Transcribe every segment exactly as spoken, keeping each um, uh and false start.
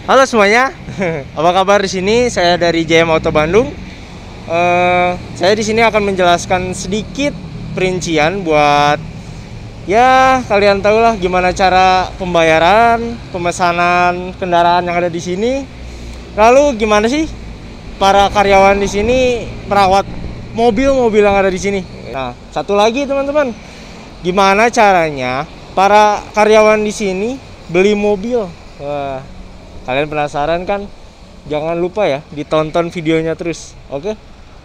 Halo semuanya, apa kabar di sini? Saya dari J M Auto Bandung. Uh, saya di sini akan menjelaskan sedikit perincian buat ya kalian tahu lah gimana cara pembayaran, pemesanan kendaraan yang ada di sini. Lalu gimana sih para karyawan di sini merawat mobil-mobil yang ada di sini. Nah, satu lagi teman-teman, gimana caranya para karyawan di sini beli mobil? Wah. Kalian penasaran kan? Jangan lupa ya, ditonton videonya terus. Oke?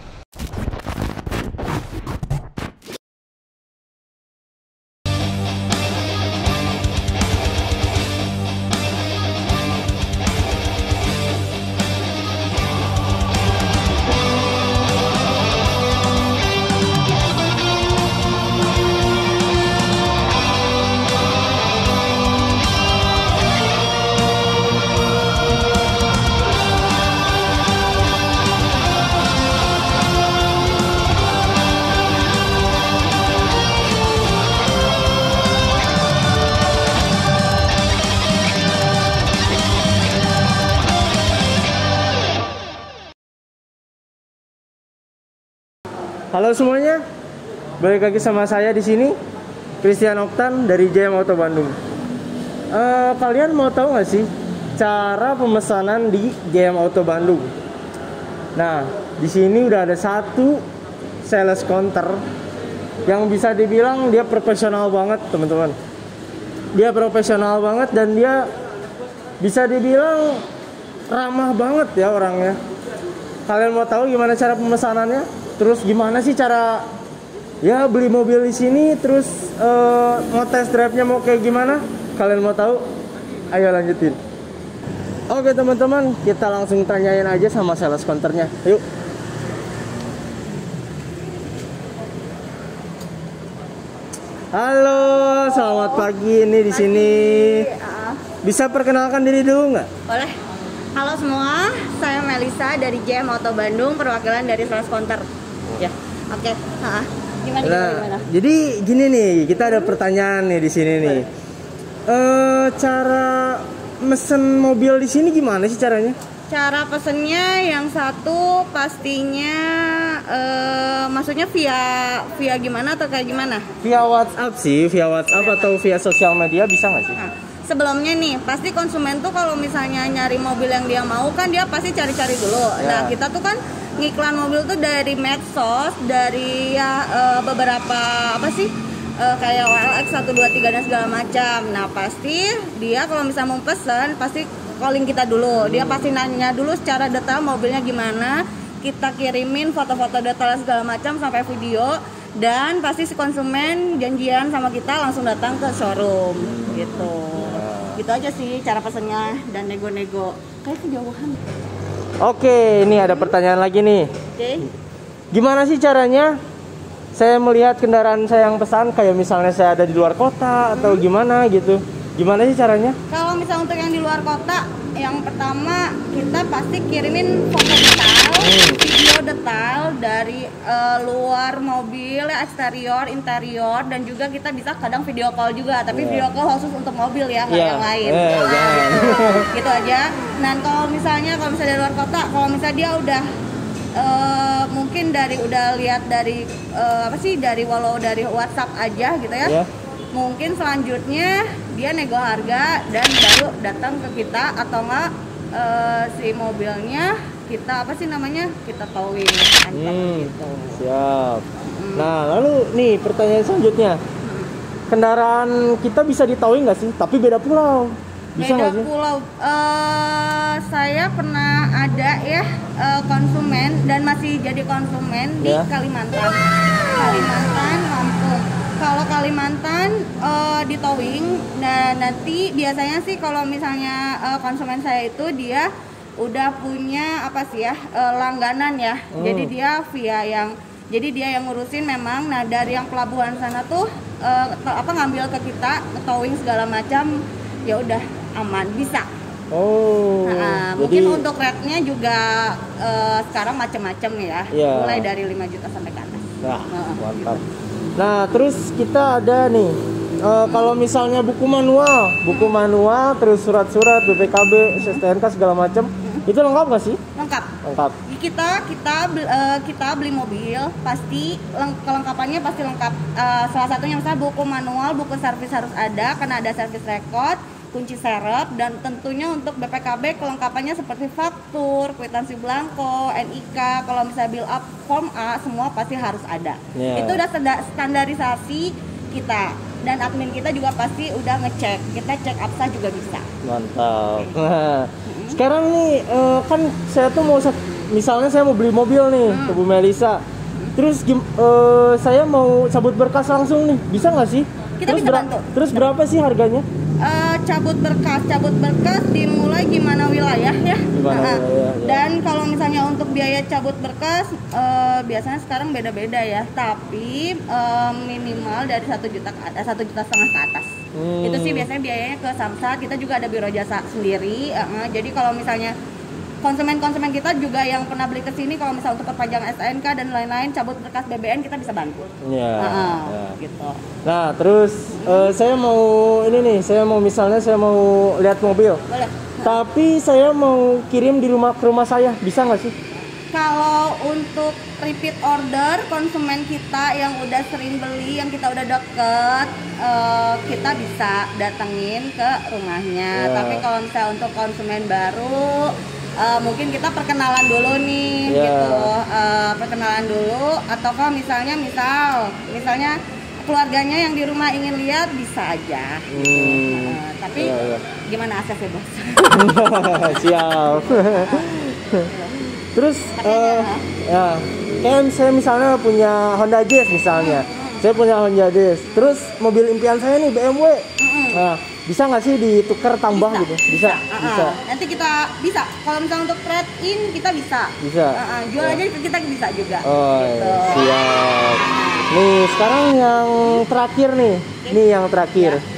Halo semuanya, balik lagi sama saya di sini, Christian Oktan dari J M Auto Bandung. Uh, kalian mau tahu nggak sih cara pemesanan di J M Auto Bandung? Nah, di sini udah ada satu sales counter yang bisa dibilang dia profesional banget, teman-teman. Dia profesional banget dan dia bisa dibilang ramah banget ya orangnya. Kalian mau tahu gimana cara pemesanannya? Terus gimana sih cara ya beli mobil di sini? Terus uh, mau test drive-nya mau kayak gimana? Kalian mau tahu? Ayo lanjutin. Oke teman-teman, kita langsung tanyain aja sama sales counternya. Yuk. Halo, selamat pagi. Ini di sini. Bisa perkenalkan diri dulu nggak? Boleh. Halo semua, saya Melisa dari J M Auto Bandung, perwakilan dari sales counter. Ya, oke. Okay. Gimana, nah, gimana, gimana? Jadi gini nih, kita ada pertanyaan nih di sini nih. Uh, cara mesen mobil di sini gimana sih caranya? Cara pesennya yang satu pastinya, uh, maksudnya via via gimana atau kayak gimana? Via WhatsApp sih, via WhatsApp ya, atau via sosial media bisa nggak sih? Nah, sebelumnya nih, pasti konsumen tuh kalau misalnya nyari mobil yang dia mau kan dia pasti cari-cari dulu. Ya. Nah, kita tuh kan ngiklan mobil tuh dari medsos, dari ya uh, beberapa apa sih uh, kayak O L X satu dua tiga dan segala macam. Nah, pasti dia kalau misalnya mau pesen pasti calling kita dulu. Dia pasti nanya dulu secara detail mobilnya gimana. Kita kirimin foto-foto detail segala macam sampai video. Dan pasti si konsumen janjian sama kita langsung datang ke showroom gitu. Gitu aja sih cara pesennya dan nego-nego. Kayak kejauhan. Oke, ini ada pertanyaan lagi nih. Oke. Gimana sih caranya saya melihat kendaraan saya yang pesan, kayak misalnya saya ada di luar kota atau hmm. gimana gitu? Gimana sih caranya? Kalau misalnya untuk yang di luar kota, yang pertama kita pasti kirimin foto detail, hmm. video detail dari uh, luar mobil, eksterior, interior, dan juga kita bisa kadang video call juga, tapi yeah. video call khusus untuk mobil ya, nggak yeah. yang lain. Yeah, nah, gitu. gitu aja. Nah, kalau misalnya kalau misalnya dari luar kota, kalau misalnya dia udah uh, mungkin dari udah lihat dari uh, apa sih dari walau dari WhatsApp aja gitu ya. Yeah. Mungkin selanjutnya dia nego harga dan baru datang ke kita atau enggak uh, si mobilnya kita apa sih namanya kita towing hmm, gitu. Siap. Hmm. Nah lalu nih pertanyaan selanjutnya, hmm. kendaraan kita bisa di towing nggak sih? Tapi beda pulau. Bisa beda sih? pulau. Uh, saya pernah ada ya uh, konsumen dan masih jadi konsumen yeah. di Kalimantan, Kalimantan, Lampung. Kalau Kalimantan uh, di towing, nah nanti biasanya sih kalau misalnya uh, konsumen saya itu dia udah punya apa sih ya uh, langganan ya, hmm. jadi dia via yang, jadi dia yang ngurusin memang. Nah dari yang pelabuhan sana tuh uh, apa ngambil ke kita, towing segala macam, ya udah aman bisa. Oh. Nah, jadi... mungkin untuk rate-nya juga uh, sekarang macam-macam ya, yeah. mulai dari lima juta sampai ke atas. Nah, nah mantap. Gitu. Nah, terus kita ada nih uh, kalau misalnya buku manual, buku manual, terus surat-surat, B P K B, S S T N K segala macam, itu lengkap nggak sih? Lengkap. Lengkap. Kita kita uh, kita beli mobil pasti leng kelengkapannya pasti lengkap. Uh, salah satunya misalnya buku manual, buku servis harus ada karena ada servis record, kunci serep, dan tentunya untuk B P K B kelengkapannya seperti faktur, kwitansi blanko, N I K, kalau misalnya bill up form A semua pasti harus ada. Yeah. Itu udah standarisasi kita, dan admin kita juga pasti udah ngecek. Kita cek absa juga bisa. Mantap. Nah, sekarang nih uh, kan saya tuh mau misalnya saya mau beli mobil nih hmm. ke Bu Melisa. Terus uh, saya mau cabut berkas langsung nih, bisa nggak sih? Kita terus bisa bantu. Terus berapa sih harganya? Uh, cabut berkas, cabut berkas dimulai gimana wilayah ya. Gimana nah, wilayah, ya. Dan kalau misalnya untuk biaya cabut berkas uh, biasanya sekarang beda-beda ya. Tapi uh, minimal dari satu juta ke atas, satu juta setengah ke atas. Hmm. Itu sih biasanya biayanya ke Samsat. Kita juga ada biro jasa sendiri. Uh, jadi kalau misalnya konsumen-konsumen kita juga yang pernah beli ke sini, kalau misalnya untuk perpanjangan S N K dan lain-lain, cabut berkas B B N kita bisa bantu. Iya. Nah, ya. Gitu. Nah, terus uh, saya mau ini nih, saya mau misalnya saya mau lihat mobil. Boleh. Tapi saya mau kirim di rumah ke rumah saya, bisa nggak sih? Kalau untuk repeat order konsumen kita yang udah sering beli, yang kita udah deket, uh, kita bisa datengin ke rumahnya. Ya. Tapi kalau misalnya untuk konsumen baru, Uh, mungkin kita perkenalan dulu nih, yeah. gitu, uh, perkenalan dulu, atau kalau misalnya misal, misalnya keluarganya yang di rumah ingin lihat bisa aja. Hmm. Gitu. Uh, tapi yeah, yeah. gimana aksesnya bos? Siap. Terus, uh, ya, kan saya misalnya punya Honda Jazz misalnya, hmm. saya punya Honda Jazz. Terus mobil impian saya nih B M W. Hmm. Nah, bisa nggak sih ditukar tambah bisa, gitu? Bisa, bisa. bisa. Uh-uh. Nanti kita bisa. Kalau misalnya untuk trade in kita bisa. Bisa. Uh-uh. Jual ya. aja kita bisa juga. Oh, gitu. Siap. Nih sekarang yang terakhir nih, okay. nih yang terakhir. Ya.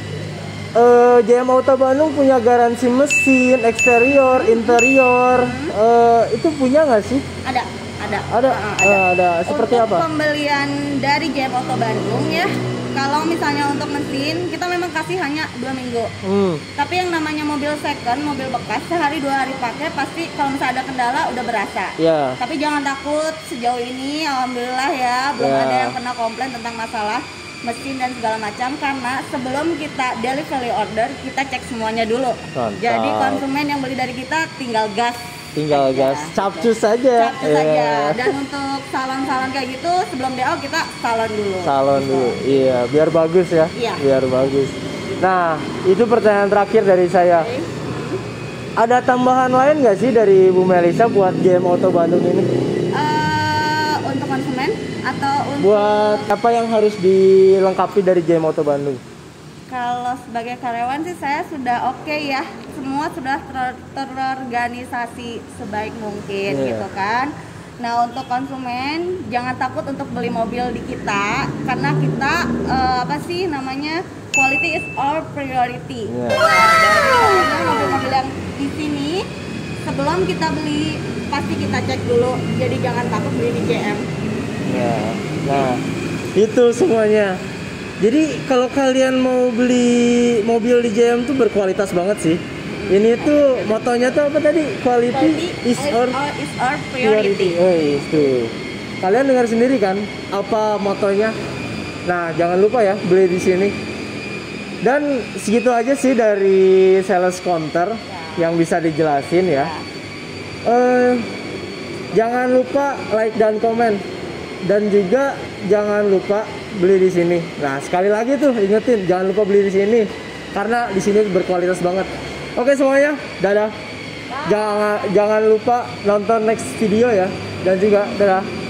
Uh, J M Auto Bandung punya garansi mesin, eksterior, interior. Hmm. Uh, itu punya nggak sih? Ada. Ada. Ada. Uh, ada. Uh, ada. Seperti untuk apa? Pembelian dari J M Auto Bandung ya. Kalau misalnya untuk mesin, kita memang kasih hanya dua minggu. Hmm. Tapi yang namanya mobil second, mobil bekas, sehari dua hari pakai, pasti kalau misalnya ada kendala udah berasa. Yeah. Tapi jangan takut, sejauh ini alhamdulillah ya, belum yeah. ada yang pernah komplain tentang masalah mesin dan segala macam. Karena sebelum kita delivery order, kita cek semuanya dulu. Mantap. Jadi konsumen yang beli dari kita tinggal gas. Tinggal gas, capcus saja. Capcus yeah. saja. Dan untuk salon-salon kayak gitu, sebelum D O kita salon dulu. Salon gitu. dulu, iya, biar bagus ya. Iya. Biar bagus. Nah, itu pertanyaan terakhir dari saya. Okay. Ada tambahan lain nggak sih dari Bu Melisa buat J M Auto Bandung ini? Uh, untuk konsumen atau untuk buat apa yang harus dilengkapi dari J M Auto Bandung? Kalau sebagai karyawan sih saya sudah oke okay ya, semua sudah ter terorganisasi sebaik mungkin yeah. gitu kan. Nah untuk konsumen jangan takut untuk beli mobil di kita, karena kita uh, apa sih namanya, quality is our priority. Yeah. Nah, mobil-mobil yang di sini sebelum kita beli pasti kita cek dulu, jadi jangan takut beli di J M. Yeah. Nah itu semuanya. Jadi kalau kalian mau beli mobil di J M tuh berkualitas banget sih. Ini tuh motonya tuh apa tadi? Quality, Quality is, our, is our priority. Oh itu. Kalian dengar sendiri kan apa motonya? Nah jangan lupa ya beli di sini. Dan segitu aja sih dari sales counter ya. Yang bisa dijelasin ya. ya. Uh, jangan lupa like dan komen. Dan juga jangan lupa beli di sini. Nah, sekali lagi tuh ingetin, jangan lupa beli di sini karena di sini berkualitas banget. Oke semuanya, dadah. Jangan jangan lupa nonton next video ya. Dan juga dadah.